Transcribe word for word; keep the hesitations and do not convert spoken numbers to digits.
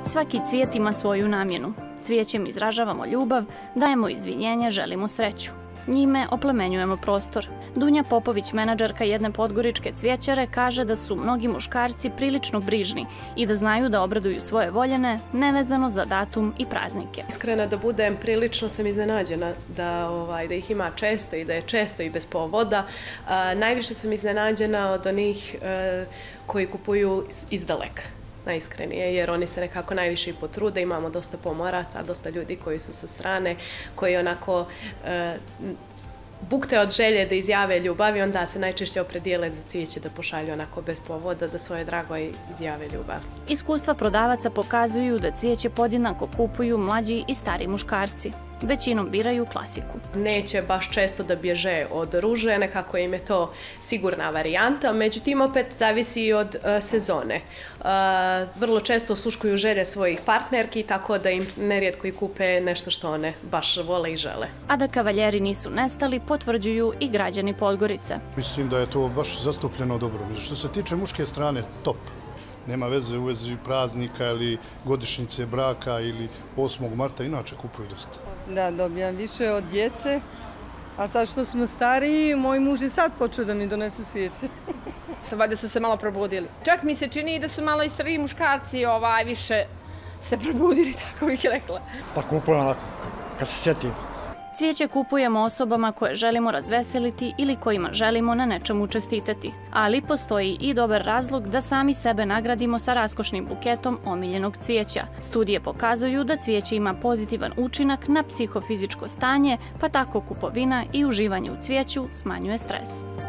Svaki cvijet ima svoju namjenu. Cvijećem izražavamo ljubav, dajemo izvinjenje, želimo sreću. Njime oplemenjujemo prostor. Dunja Popović, menadžerka jedne podgoričke cvijećare, kaže da su mnogi muškarci prilično brižni i da znaju da obraduju svoje voljene, nevezano za datum i praznike. Iskreno da budem, prilično sam iznenađena da, ovaj, da ih ima često i da je često i bez povoda. A, najviše sam iznenađena od onih a, koji kupuju iz daleka. Najiskrenije, jer oni se nekako najviše i potrude, imamo dosta pomoraca, dosta ljudi koji su sa strane, koji onako e, bukte od želje da izjave ljubav i onda se najčešće opredijele za cvijeće da pošalju onako bez povoda, da svoje dragoj izjave ljubav. Iskustva prodavaca pokazuju da cvijeće podjednako kupuju mlađi i stari muškarci. Većinom biraju klasiku. Neće baš često da bježe od ruže, nekako im je to sigurna varijanta, međutim opet zavisi i od uh, sezone. Uh, vrlo često osluškuju želje svojih partnerki, tako da im nerijetko i kupe nešto što one baš vole i žele. A da kavaljeri nisu nestali, potvrđuju i građani Podgorice. Mislim da je to baš zastupljeno dobro. Što se tiče muške strane, top. Nema veze u vezi praznika ili godišnjice braka ili osmog marta, inače kupuju dosta. Da, dobijam više od djece, a sad što smo stariji, moj muž je sad počeo da mi donese svijeće. Valjda su se malo probudili. Čak mi se čini da su malo i stariji muškarci ovaj, više se probudili, tako bih rekla. Pa kupujem onako, kad se sjetim. Cvijeće kupujemo osobama koje želimo razveseliti ili kojima želimo na nečemu čestitati. Ali postoji i dobar razlog da sami sebe nagradimo sa raskošnim buketom omiljenog cvijeća. Studije pokazuju da cvijeće ima pozitivan učinak na psihofizičko stanje, pa tako kupovina i uživanje u cvijeću smanjuje stres.